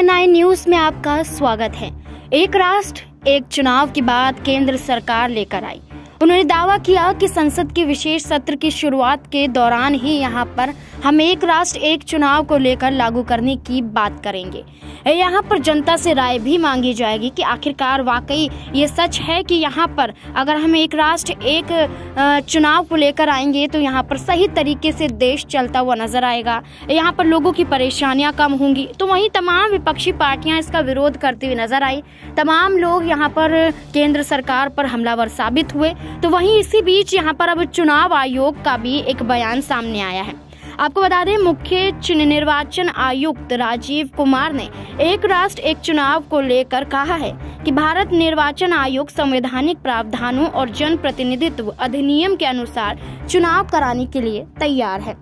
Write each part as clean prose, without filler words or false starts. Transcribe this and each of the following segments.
C9 news में आपका स्वागत है। एक राष्ट्र एक चुनाव की बात केंद्र सरकार लेकर आई। उन्होंने दावा किया कि संसद के विशेष सत्र की शुरुआत के दौरान ही यहां पर हम एक राष्ट्र एक चुनाव को लेकर लागू करने की बात करेंगे। यहां पर जनता से राय भी मांगी जाएगी कि आखिरकार वाकई ये सच है कि यहां पर अगर हम एक राष्ट्र एक चुनाव को लेकर आएंगे तो यहां पर सही तरीके से देश चलता हुआ नजर आएगा, यहां पर लोगों की परेशानियां कम होंगी। तो वहीं तमाम विपक्षी पार्टियां इसका विरोध करती हुई नजर आई। तमाम लोग यहां पर केंद्र सरकार पर हमलावर साबित हुए। तो वहीं इसी बीच यहां पर अब चुनाव आयोग का भी एक बयान सामने आया है। आपको बता दें, मुख्य निर्वाचन आयुक्त राजीव कुमार ने एक राष्ट्र एक चुनाव को लेकर कहा है कि भारत निर्वाचन आयोग संवैधानिक प्रावधानों और जन प्रतिनिधित्व अधिनियम के अनुसार चुनाव कराने के लिए तैयार है।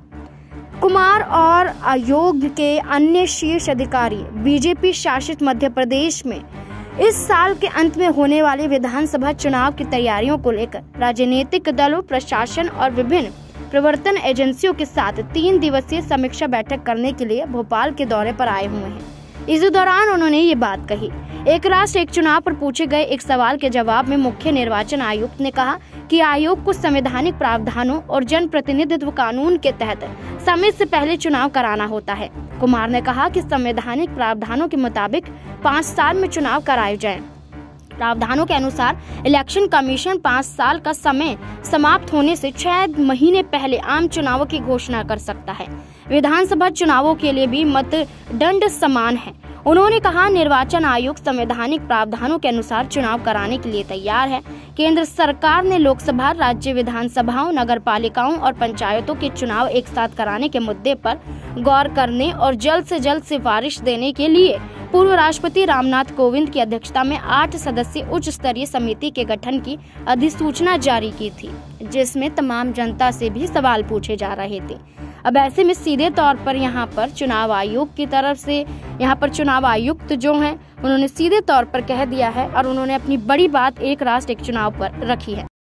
कुमार और आयोग के अन्य शीर्ष अधिकारी बीजेपी शासित मध्य प्रदेश में इस साल के अंत में होने वाले विधानसभा चुनाव की तैयारियों को लेकर राजनीतिक दलों, प्रशासन और विभिन्न प्रवर्तन एजेंसियों के साथ 3 दिवसीय समीक्षा बैठक करने के लिए भोपाल के दौरे पर आए हुए हैं। इस दौरान उन्होंने ये बात कही। एक राष्ट्र एक चुनाव पर पूछे गए एक सवाल के जवाब में मुख्य निर्वाचन आयुक्त ने कहा कि आयोग को संवैधानिक प्रावधानों और जन प्रतिनिधित्व कानून के तहत समय से पहले चुनाव कराना होता है। कुमार ने कहा कि संवैधानिक प्रावधानों के मुताबिक 5 साल में चुनाव कराए जाएं। प्रावधानों के अनुसार इलेक्शन कमीशन 5 साल का समय समाप्त होने से 6 महीने पहले आम चुनावों की घोषणा कर सकता है। विधानसभा चुनावों के लिए भी मतदंड समान है। उन्होंने कहा, निर्वाचन आयोग संवैधानिक प्रावधानों के अनुसार चुनाव कराने के लिए तैयार है। केंद्र सरकार ने लोकसभा, राज्य विधानसभाओं, नगरपालिकाओं और पंचायतों के चुनाव एक साथ कराने के मुद्दे पर गौर करने और जल्द से जल्द सिफारिश देने के लिए पूर्व राष्ट्रपति रामनाथ कोविंद की अध्यक्षता में 8 सदस्यीय उच्च स्तरीय समिति के गठन की अधिसूचना जारी की थी, जिसमें तमाम जनता से भी सवाल पूछे जा रहे थे। अब ऐसे में सीधे तौर पर यहाँ पर चुनाव आयोग की तरफ से यहाँ पर चुनाव आयुक्त जो हैं उन्होंने सीधे तौर पर कह दिया है और उन्होंने अपनी बड़ी बात एक राष्ट्र एक चुनाव पर रखी है।